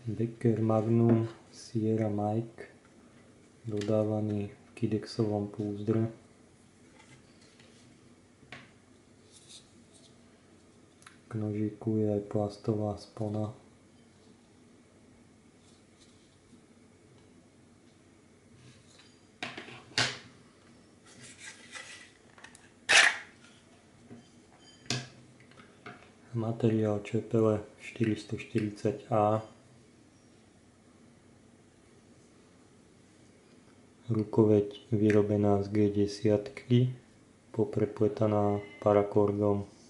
Becker Magnum Sierra Mike, dodávaný v Kidexovom púzdre. K nožíku je aj plastová spona. Materiál čepele 440A. Rukoveď vyrobená z G10, poprepletaná parakordom.